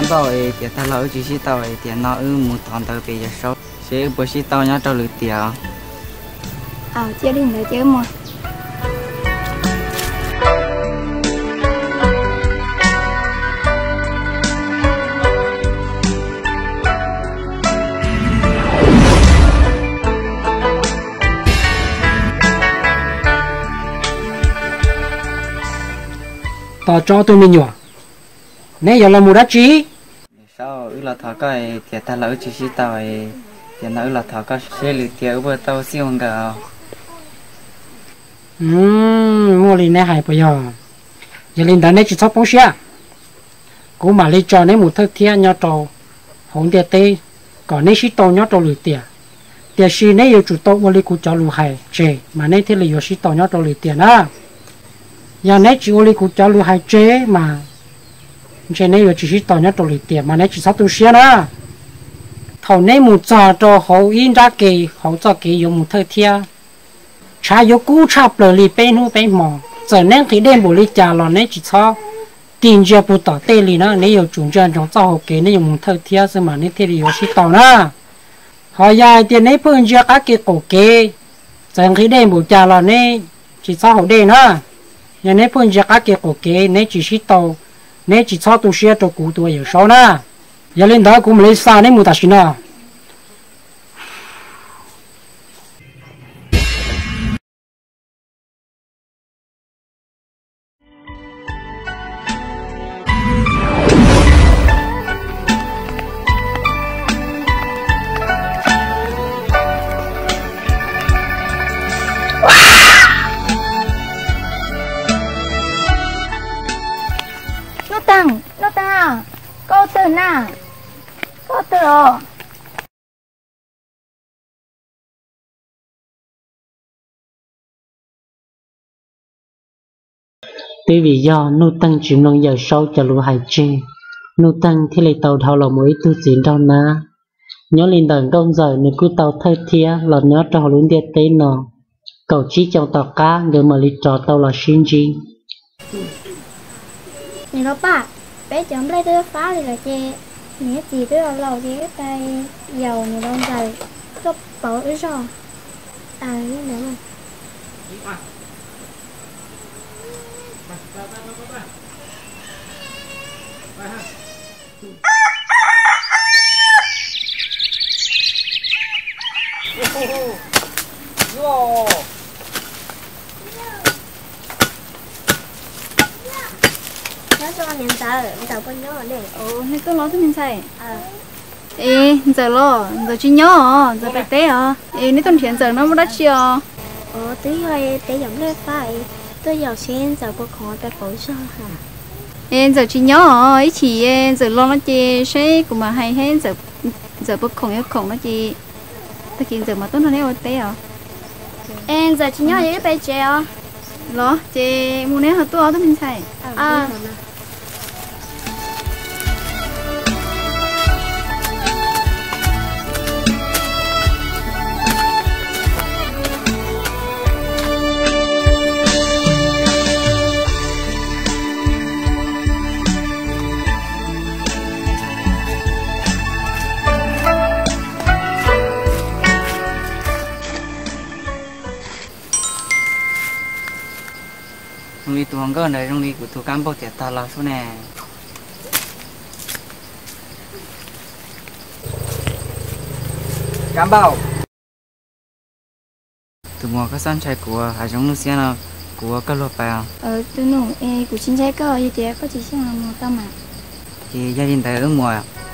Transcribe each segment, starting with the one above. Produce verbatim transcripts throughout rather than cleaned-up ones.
bảo ấy thì ta lỡ chỉ tàu ấy thì nó ư một thằng tàu bị giật sâu sẽ bữa chỉ tàu nhá tàu lưỡi tiền à chưa đi nữa chứ mà tao cho tôi mình nhỏ nãy giờ là một đá chí sao ư là thằng cái thì ta lỡ chỉ tàu ấy thì nó ư là thằng cái sẽ lưỡi tiền bữa tàu siêu hơn cả ừm mua liền này hay bây giờ giờ liền đó này chỉ sắp bóng xe cũng mà lấy cho nên một thứ thiên nhau trâu hỗn địa tê còn nên chỉ tàu nhau trâu lưỡi tiền tiền xí này yêu chủ tàu mua lấy cụ cho lù hay chế mà nên thế là yêu chỉ tàu nhau trâu lưỡi tiền á giờ này chỉ mua lấy cụ cho lù hay chế mà chế này yêu chỉ tàu nhau trâu lưỡi tiền mà này chỉ sắp tu xe nữa thầu này một giờ cho hậu in ra kỳ hậu cho kỳ dùng một thứ thiên cha yêu cú chắp lời li bên hu bên mỏ giờ nên thì đem bộ li trà lò nên chỉ cho tiền giờ bộ tỏ tê li nữa nếu yêu chủ trương trong xã hội kế nếu dùng một thứ thiên xem mà nên thế thì yêu chỉ tàu nữa họ dài tiền này phương giờ các cái cổ kế giờ thì đem bộ trà lò nên chỉ cho hậu đây nữa giờ này phương giờ các cái cổ kế nên chỉ chỉ tàu nên chỉ cho tu sửa cho cụ tuổi yêu số nữa giờ lên đó cũng lấy xa nên một ta xin nữa nó tăng nó tăng cô từ na cô từ rồi bởi vì do nô tăng chịu nông giờ sâu cho lũ hải chê nô tăng thì lấy tàu thao là mỗi tu diễn đâu na nhớ lên đàn đông giờ nếu cứ tàu thay thia là nhớ cho họ luôn địa tế nọ cầu chỉ trong tàu cá người mà lấy trò tàu là xin gì này nó ba bé chấm lấy đứa phá đi là chê nhớ chỉ đứa là lâu thì cái tay dầu này đông giờ có bỏ ít rồi à cái nữa mà nó cho mình sợ mình sợ con nhớ này ồ hay cứ nói cho mình xài à ê giờ lo giờ chỉ nhớ giờ phải té à ê nếu tuần thiện giờ nó mới đắt chưa ờ tí rồi tí giống lên phải tôi giàu sen giờ bố khó phải phổi sao hả ê giờ chỉ nhớ ấy chỉ giờ lo nó chỉ sẽ cũng mà hay hết giờ giờ bố khổng ấy khổng nó chỉ ta kiện giờ mà tốt hơn đấy té à em giờ chỉ nhớ những cái treo lo chị mua nét hơi to tôi mình xài à trong đi tuồng cái này trong đi của tu cán bao tiền ta là số này cán bao từ mùa cái sân chạy của hải giống Lucia nào của cái lô bè ờ tôi nụ ê của chính trái cơ như thế có chỉ xem là một tâm à thì gia đình tại ở mùa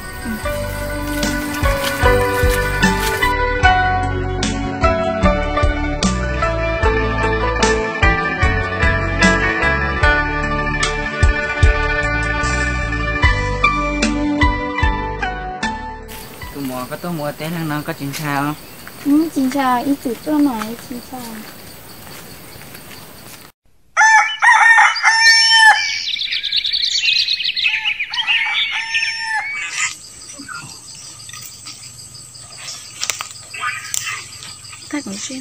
có tôi mua té năng nó có chuyện sao không? Ừ, chuyện sao ít chút cho nói chuyện sao Các con xem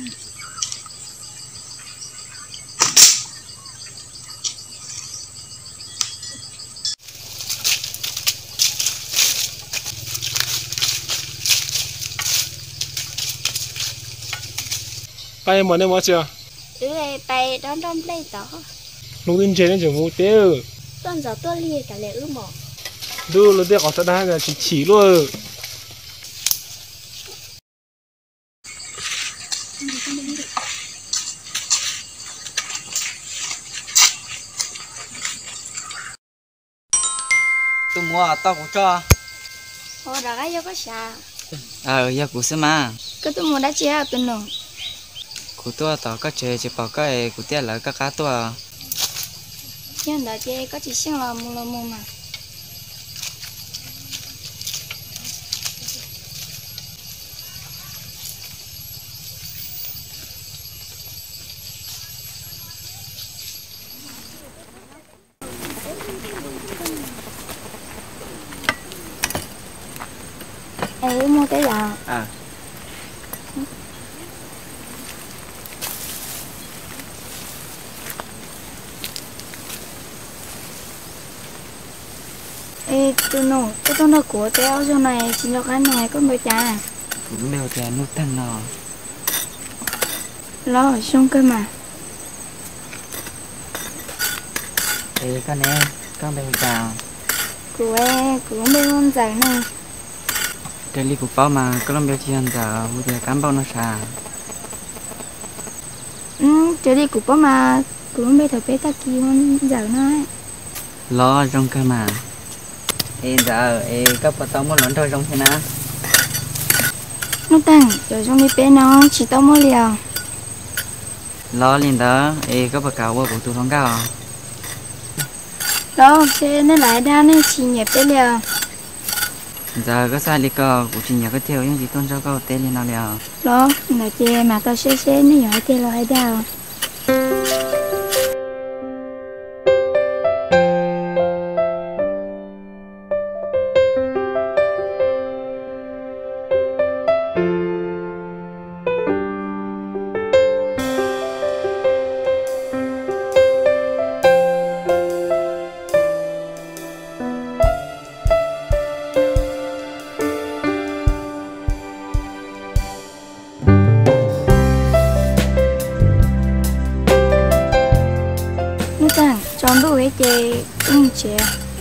bay mà nên mà chưa ừ bay đón đón đây đó lúc đến chơi nên chỉ mua tiêu tuần giờ tôi liệt cả lệ ư mỏ đưa là tiêu có thật hay là chỉ chỉ luôn tôi mua tao cũng cho hồ đã cái có xà ờ giờ cũng xem mà cái tôi mua đã chia tuần nữa của tôi tao có chơi chỉ bảo cái của tiền là các cá tôi nhưng đã chia có chỉ xem là mua là mua mà ấy mua cái nào à ê tôi nổ cái tôi nổ của tao sau này chỉ cho cái này có mấy chả cũng đều thì nút thằng nó lo ở xong cơ mà thì con này con đều vào của em của mấy con giải này cái ly của bao mà có làm biểu hiện giờ bây giờ cán bao nó xả ừ chơi đi của bao mà của mấy thằng bé ta kia con giải này lo trong cơ mà ê giờ ê các bạn tao muốn lớn thôi trong thế nào nó tăng rồi trong đi bé nó chỉ tao mua liều lo liền đó ê các bạn cáo của tụi thằng cao đó xe nó lại đa nó chỉ nhẹ bé liều giờ có sai đi cơ của chị nhà có theo những gì con cho câu tên lên nào liều đó là chè mà tao xe xe nó nhỏ chè lo hay đào trong đôi cái chè ung chè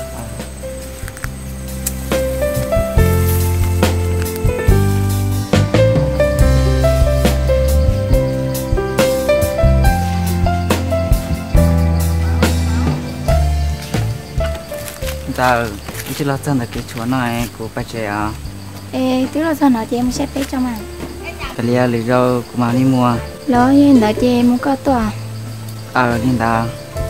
giờ chỉ là chân là cái chỗ này của bà trẻ à ê tức là sao nói chè em sẽ bé cho mà cái lia lì rau của mà đi mua lo như đã chè em có tòa ờ đi đó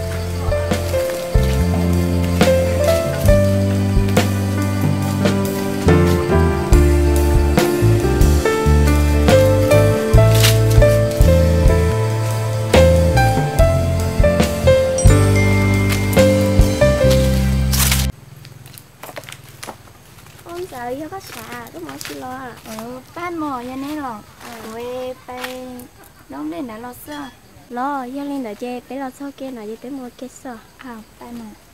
con sợ do có xà lúc mà xí lo à ừ ban mò như này lò quê bay đóng lên đã lo sơ lo do lên đã chè bé lo sơ kia là gì tới mua kia sơ à ban mò